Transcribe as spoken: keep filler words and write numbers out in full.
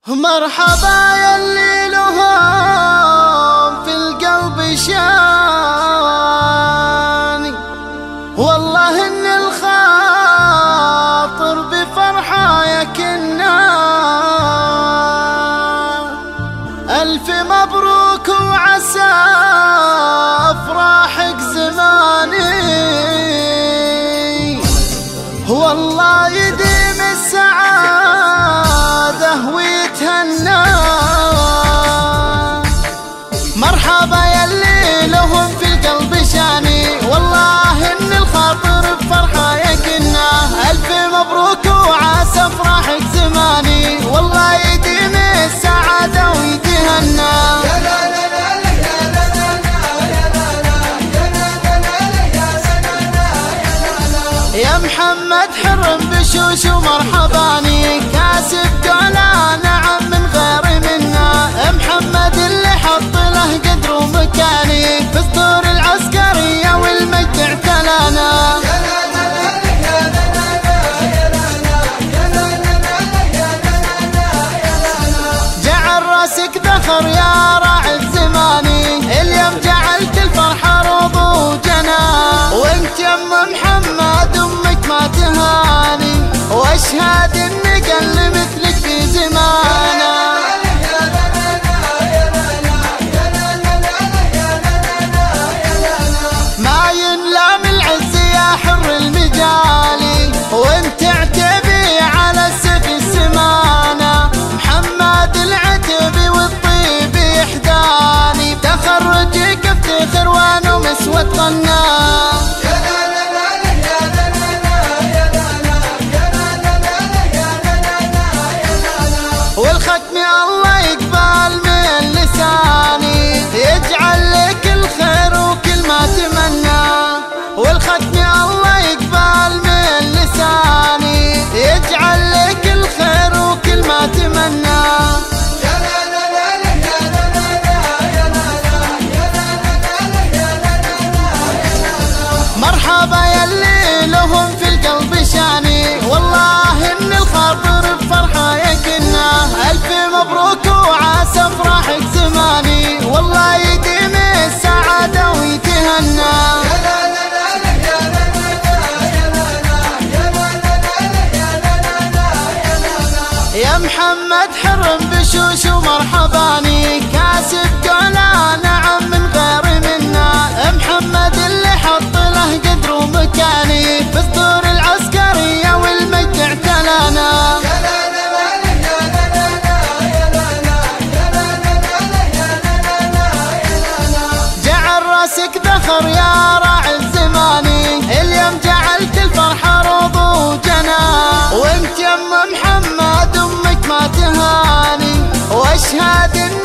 مرحبا يلي لهم في القلب شاني، والله ان الخاطر بفرحة يكنا. ألف مبروك وعسى أفراحك زماني، والله يديم السعادة ويتهنى. مرحبا يلي لهم في القلب شاني، والله ان الخاطر بفرحة يكنا. ألف مبروك وعسى أفراحك زماني، والله يديم السعادة ويتهنى. يا محمد حرم بشوش ومرحباني، كاسب دولا نعم من غير منا. محمد اللي حط له قدر ومكاني، في سطور العسكرية والمجد اعتلانا. جعل راسك ذخر يا راعي الزماني، اليوم جعلت الفرحة روض وجنا. وانت يم محمد امك ما تهاني، واشهد اني قل مثلك في زمانه. ما ينلام العز يا حر المجالي، وانت اعتبي على السيف السمانه. محمد العتبي والطيب يحداني، تخرجك افتخر وانا مسود قناه. والختم الله يقبل من لساني، يجعل لك الخير وكل ما تمنى. والختم الله يقبل من لساني، يجعل لك الخير وكل ما تمنى. مرحبا يلي لهم في القلب شاني، والله ان الخاطر بفرحة يكنا. ألف مبروك وعسى أفراحك زماني، والله يديم السعادة ويتهنى. يا محمد حرم بشوش ومرحباني، كاسب دولا نعم من غير منا. محمد اللي حط له قدر ومكاني، في سطور العسكرية والمجد اعتلانا. جعل راسك ذخر يا راعي الزماني، اليوم جعلت الفرحة روض وجنا. وانت يم محمد امك ما تهاني، واشهد